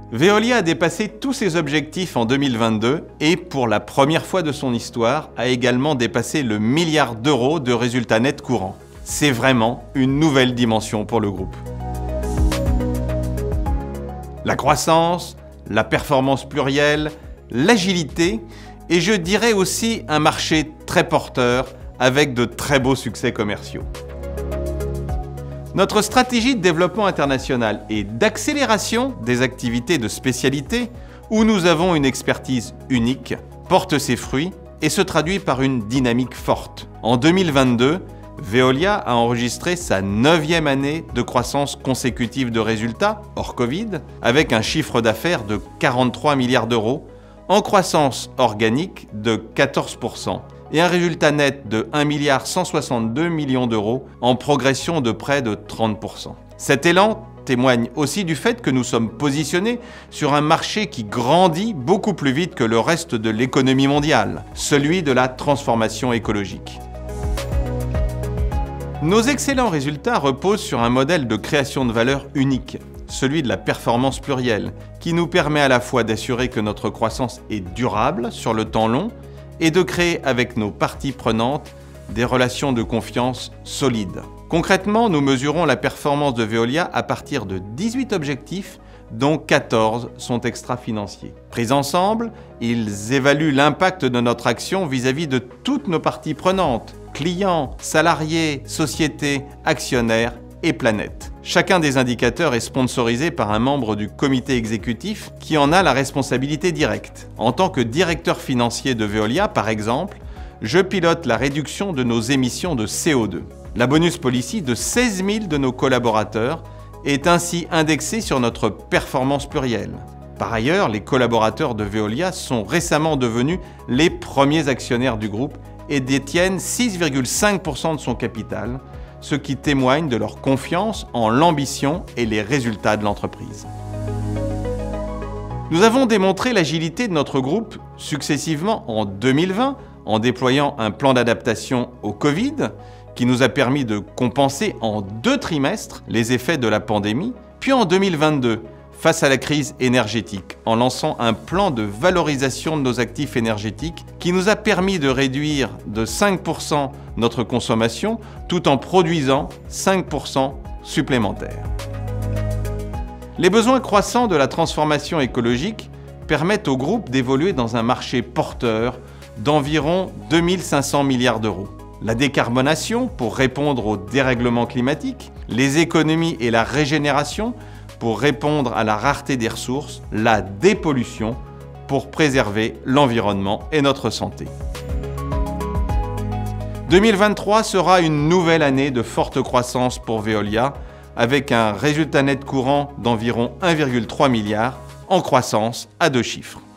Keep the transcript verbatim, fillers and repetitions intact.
Veolia a dépassé tous ses objectifs en deux mille vingt-deux et, pour la première fois de son histoire, a également dépassé le milliard d'euros de résultats nets courants. C'est vraiment une nouvelle dimension pour le groupe. La croissance, la performance plurielle, l'agilité et je dirais aussi un marché très porteur avec de très beaux succès commerciaux. Notre stratégie de développement international et d'accélération des activités de spécialité, où nous avons une expertise unique, porte ses fruits et se traduit par une dynamique forte. En deux mille vingt-deux, Veolia a enregistré sa neuvième année de croissance consécutive de résultats, hors Covid, avec un chiffre d'affaires de quarante-trois milliards d'euros, en croissance organique de quatorze pour cent. Et un résultat net de un milliard cent soixante-deux millions d'euros en progression de près de trente pour cent. Cet élan témoigne aussi du fait que nous sommes positionnés sur un marché qui grandit beaucoup plus vite que le reste de l'économie mondiale, celui de la transformation écologique. Nos excellents résultats reposent sur un modèle de création de valeur unique, celui de la performance plurielle, qui nous permet à la fois d'assurer que notre croissance est durable sur le temps long et de créer avec nos parties prenantes des relations de confiance solides. Concrètement, nous mesurons la performance de Veolia à partir de dix-huit objectifs, dont quatorze sont extra-financiers. Pris ensemble, ils évaluent l'impact de notre action vis-à-vis de toutes nos parties prenantes, clients, salariés, sociétés, actionnaires et planète. Chacun des indicateurs est sponsorisé par un membre du comité exécutif qui en a la responsabilité directe. En tant que directeur financier de Veolia, par exemple, je pilote la réduction de nos émissions de C O deux. La bonus policy de seize mille de nos collaborateurs est ainsi indexée sur notre performance plurielle. Par ailleurs, les collaborateurs de Veolia sont récemment devenus les premiers actionnaires du groupe et détiennent six virgule cinq pour cent de son capital, ce qui témoigne de leur confiance en l'ambition et les résultats de l'entreprise. Nous avons démontré l'agilité de notre groupe successivement en deux mille vingt en déployant un plan d'adaptation au Covid qui nous a permis de compenser en deux trimestres les effets de la pandémie, puis en deux mille vingt-deux face à la crise énergétique en lançant un plan de valorisation de nos actifs énergétiques qui nous a permis de réduire de cinq pour cent notre consommation tout en produisant cinq pour cent supplémentaires. Les besoins croissants de la transformation écologique permettent au groupe d'évoluer dans un marché porteur d'environ deux mille cinq cents milliards d'euros. La décarbonation pour répondre au dérèglement climatique, les économies et la régénération pour répondre à la rareté des ressources, la dépollution pour préserver l'environnement et notre santé. deux mille vingt-trois sera une nouvelle année de forte croissance pour Veolia avec un résultat net courant d'environ un virgule trois milliard en croissance à deux chiffres.